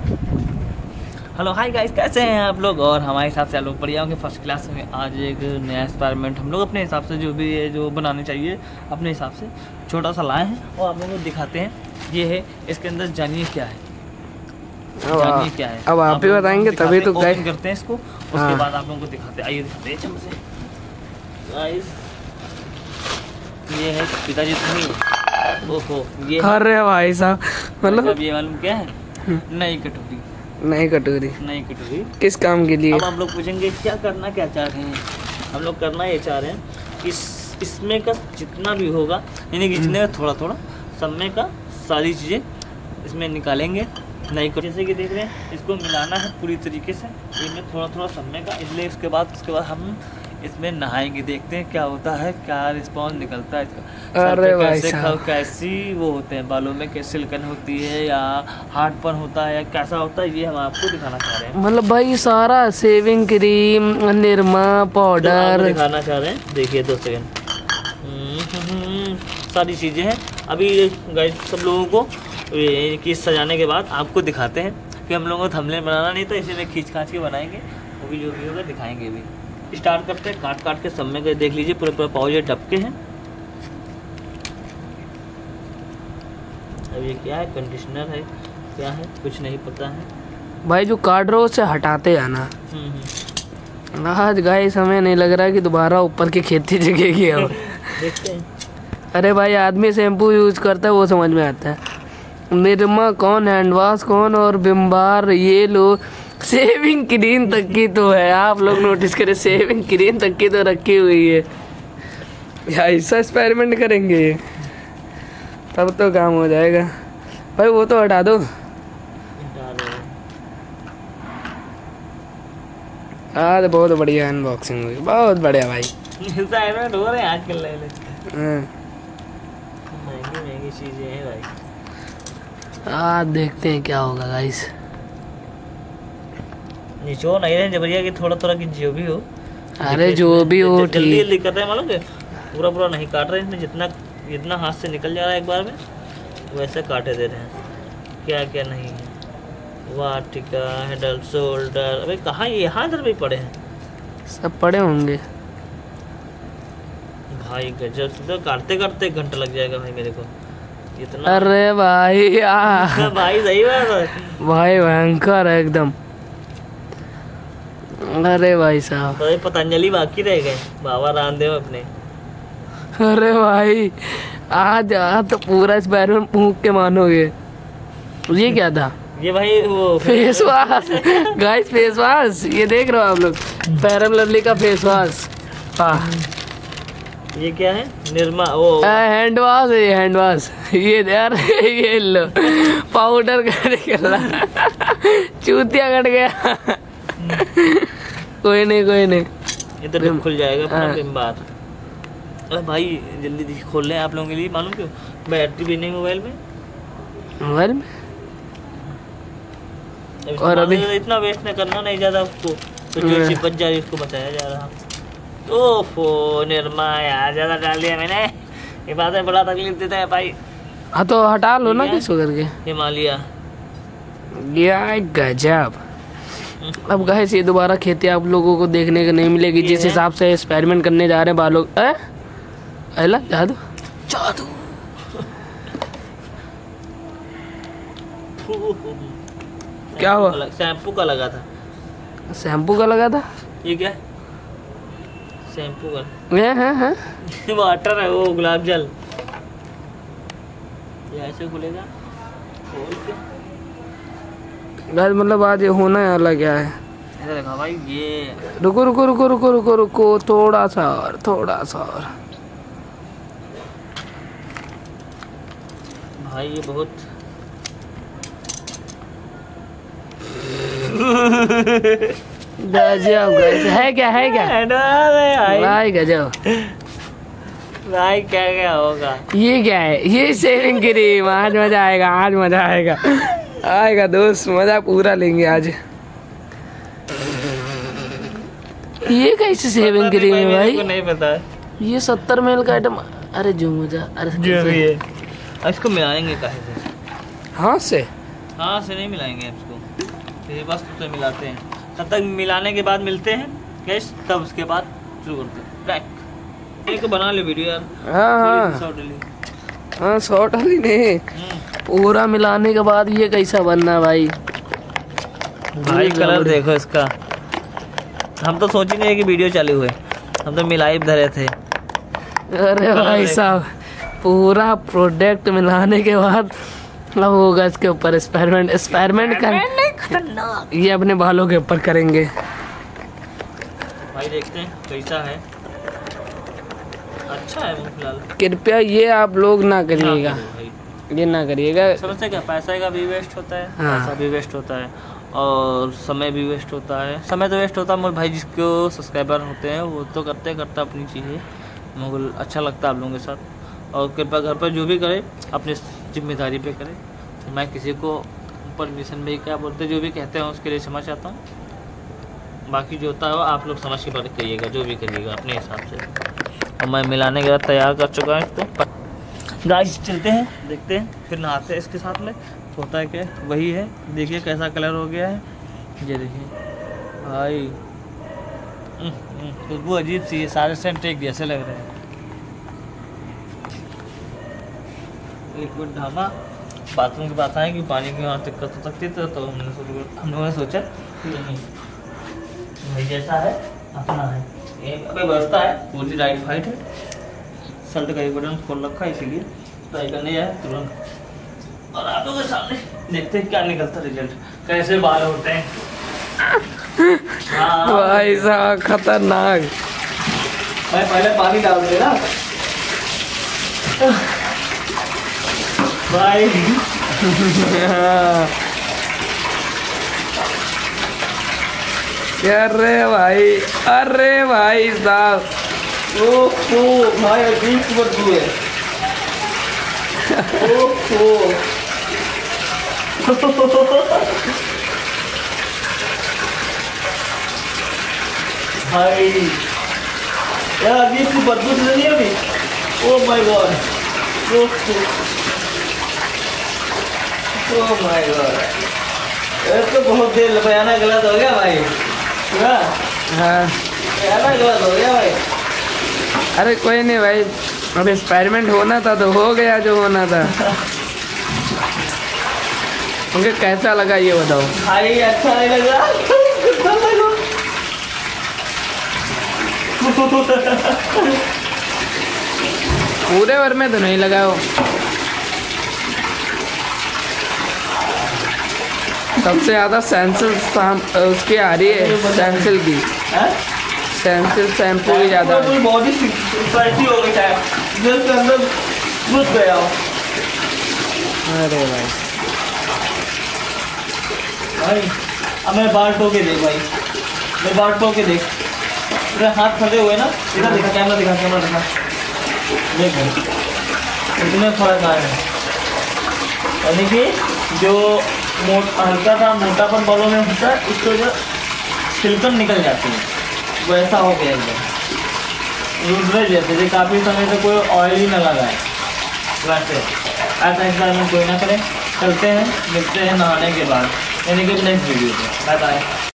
Hello hi guys, कैसे हैं आप लोग। और हमारे हिसाब से आप लोग बढ़िया होंगे, फर्स्ट क्लास में। आज एक नया एक्सपेरिमेंट हम लोग अपने हिसाब से जो भी है जो बनाने चाहिए अपने हिसाब से छोटा सा लाए हैं और आप लोगों को दिखाते हैं। ये है, इसके अंदर जानिए क्या है, जानिए क्या है। अब आप ही बताएंगे तभी तो ओपन करते हैं इसको, उसके बाद आप लोगों को दिखाते हैं। आइए दिखाते हैं चमचे गाइस। ये है पिताजी तुम्हें। ओहो ये अरे भाई साहब, मतलब ये मालूम क्या है, नई कटोरी। नई कटोरी, नई कटोरी किस काम के लिए? अब आप लोग पूछेंगे क्या करना क्या चाह रहे हैं। हम लोग करना ये चाह रहे हैं कि इसमें का जितना भी होगा, यानी कि जितने का थोड़ा थोड़ा सब में का सारी चीज़ें इसमें निकालेंगे। नई कटोरी जैसे कि देख रहे हैं, इसको मिलाना है पूरी तरीके से इसमें थोड़ा थोड़ा सब में का। इसलिए उसके बाद हम इसमें नहाएंगे, देखते हैं क्या होता है, क्या रिस्पॉन्स निकलता है इसका। अरे भाई साहब, कैसी वो होते हैं बालों में, कैसे सिल्कन होती है या हार्डपन होता है या कैसा होता है, ये हम आपको दिखाना चाह रहे हैं। मतलब भाई सारा शेविंग क्रीम, निरमा पाउडर दिखाना चाह रहे हैं। देखिए 2 सेकंड, सारी चीज़ें हैं। अभी गाइस सब लोगों को कि सजाने के बाद आपको दिखाते हैं कि हम लोगों को थंबनेल बनाना नहीं था, इसीलिए खींच खाच के बनाएंगे। वो भी जो भी होगा दिखाएंगे भी। स्टार्ट करते हैं, काट काट के सब में देख लीजिए पूरे पूरे पाउच डबके हैं। अब ये क्या है, कंडीशनर है क्या है कुछ नहीं पता है भाई। जो काट रहे हो उससे हटाते आना। आज गाइस हमें नहीं लग रहा कि दोबारा ऊपर की खेती जगेगी अब। देखते हैं। अरे भाई आदमी शैम्पू यूज करता है वो समझ में आता है, निरमा कौन, हैंड वॉश कौन और विम बार ये लो, शेविंग क्रीम तक की तो है। आप लोग नोटिस करें, शेविंग क्रीम तक की तो रखी हुई है। ऐसा एक्सपेरिमेंट करेंगे तब तो काम हो जाएगा भाई। वो तो हटा दो। आज बहुत बढ़िया अनबॉक्सिंग हुई, बहुत बढ़िया भाई। एक्सपेरिमेंट हो रहे हैं आजकल। महंगी महंगी चीजें हैं भाई। आज देखते हैं क्या होगा गाइस। निचो नहीं रहे जबरिया की, थोड़ा थोड़ा की जो भी हो। अरे जो भी हो जल्दी जल्दी कर रहे हैं, मालूम है पूरा पूरा नहीं काट रहे हैं। इसमें जितना हाथ से निकल जा रहा है एक बार में वैसे काटे दे रहे हैं। क्या क्या नहीं है, वाटिका, हेडल, शोल्डर। अबे कहाँ ये, यहाँ इधर भी पड़े हैं, सब पड़े होंगे भाई। गजब, तो काटते काटते 1 घंटा लग जाएगा भाई मेरे को इतना। अरे भाई भाई सही बात है भाई, भयंकर है एकदम। अरे भाई साहब, तो पतंजलि बाकी रह गए, बाबा रामदेव अपने। अरे भाई आज तो पूरा एक्सपेरिमेंट फूंक के मानोगे। ये क्या था? ये भाई वो face wash guys, face wash. ये देख रहे हो आप लोग, फेयर लवली का फेस वॉश। ये क्या है, निरमा वो हैंड वॉश है, हैंड वॉश। ये यार ये लो पाउडर का निकला, चूतिया कट गया। कोई नहीं, इधर खुल जाएगा अपना बिम बार। अरे भाई जल्दी खोल लें आप लोगों के लिए, मालूम क्यों, बैटरी भी नहीं मोबाइल में। और अभी इतना वेस्ट नहीं करना, नहीं ज़्यादा उसको, तो जो चिपक जा रही उसको बचाया जा रहा। ओफो निरमा यार, ज़्यादा डाल दिया मैंने, ये बात है, बड़ा तकलीफ देता है भाई। हाँ तो हटा लो ना किसको करके। हिमालय गजब। अब गाइस ये दोबारा खेती आप लोगों को देखने को नहीं मिलेगी, जिस हिसाब से एक्सपेरिमेंट करने जा रहे हैं बालों। जादू जादू क्या हुआ? शैम्पू का लगा था। शैम्पू का लगा था? ये क्या शैम्पू का? हाँ वाटर है वो, गुलाब जल। ये ऐसे खुलेगा गाइस, मतलब आज ये होना है अलग क्या है। देखा भाई ये, रुको थोड़ा सा और भाई ये बहुत गजब है क्या भाई, गजब भाई। क्या होगा, ये क्या है? ये शेविंग क्रीम। आज मजा आएगा दोस्त, मजा पूरा लेंगे आज। ये कैसे शेविंग क्रीम है भाई? को नहीं पता। ये 70 ml का आइटम। अरे जो मजा, अरे जो भी है इसको मिलाएंगे काहे से? हाथ से हाँ से नहीं मिलाएंगे इसको, ये बस तो मिलाते हैं। तब तक मिलाने के बाद मिलते हैं गैस, तब उसके बाद शुरू करते हैं ट्रैक। एक बना ले वीडियो यार। हाँ शॉर्ट वाली नहीं, पूरा मिलाने के बाद ये कैसा बनना है भाई। भाई कलर देखो इसका, हम तो सोच ही नहीं कि वीडियो चालू हुए, हम तो मिलाई धरे थे। अरे भाई साहब पूरा प्रोडक्ट मिलाने के बाद अब होगा इसके ऊपर एक्सपेरिमेंट कर, ये अपने बालों के ऊपर करेंगे भाई। देखते हैं कैसा है, अच्छा है फिलहाल। कृपया ये आप लोग ना करिएगा, ये ना करिएगा। समझते क्या, पैसा का भी वेस्ट होता है, हाँ। पैसा भी वेस्ट होता है और समय भी वेस्ट होता है। समय तो वेस्ट होता है मगर भाई जिसको सब्सक्राइबर होते हैं वो तो करते अपनी चीज़ें, मगर अच्छा लगता है आप लोगों के साथ। और कृपया घर पर जो भी करे अपनी जिम्मेदारी पे करे। तो मैं किसी को परमिशन में क्या बोलते जो भी कहते हैं उसके लिए क्षमा चाहता हूँ। बाकी जो होता है वो आप लोग समझ के बात करिएगा, जो भी करिएगा अपने हिसाब से। और मैं मिलाने के बाद तैयार कर चुका हूँ इसको। गाइस चलते हैं, देखते हैं, फिर नहाते हैं इसके साथ में। होता है क्या, वही है, देखिए कैसा कलर हो गया है। ये देखिए भाई खुशबू अजीब सी है, सारे सेंट एक जैसे लग रहे हैं। लिक्विड ढाबा बाथरूम के पास आए कि पानी की वहाँ दिक्कत हो सकती है, तो हम लोगों ने सोचा कि नहीं भाई जैसा है अपना है। ये अभी व्यवस्था है पूरी राइट फाइट है, शर्ट का एक बटन खोल रखा है इसीलिए ट्राई करने जाए तुरंत। और आप लोगों के सामने देखते हैं क्या निकलता रिजल्ट, कैसे बाल होते हैं। भाई साहब खतरनाक। भाई पहले पानी डाल दे ना भाई। अरे भाई साहब ओ भाई अजीब बदबू है। भाई यार अजीब सी बदबू से नहीं अभी। Oh my god, oh my god, ये तो बहुत देर बयाना गलत हो गया भाई। हाँ बयाना गलत हो गया भाई। अरे कोई नहीं भाई, अब एक्सपेरिमेंट होना था तो हो गया जो होना था। उनके कैसा लगा ये बताओ भाई। अच्छा नहीं लगा, पूरे भर में तो नहीं लगा वो। सबसे ज्यादा सेंसिल उसकी आ रही है, सेंसिल की, सेंसिल शैम्पू की ज्यादा। बॉडी स्पाइसी हो गई है, जिसके अंदर घुस गया हो। अरे भाई अब मैं बाल टो के देख भाई, मैं बाल टो के देख, मेरे हाथ खड़े हुए ना, इधर दिखा, कैमरा दिखा, कैमरा दिखा, देख इतने फर्क आए हैं। यानी कि जो हल्का सा मोटापन बालों में होता है उसको जो सिल्कन निकल जाती है वो ऐसा हो गया एकदम रुद्र जैसे, काफ़ी समय से कोई ऑयल ही न लगा है। वैसे ऐसा एक्सपेरिमेंट कोई ना करे। चलते हैं, मिलते हैं नहाने के बाद, यानी कि नेक्स्ट वीडियो में। Bye bye.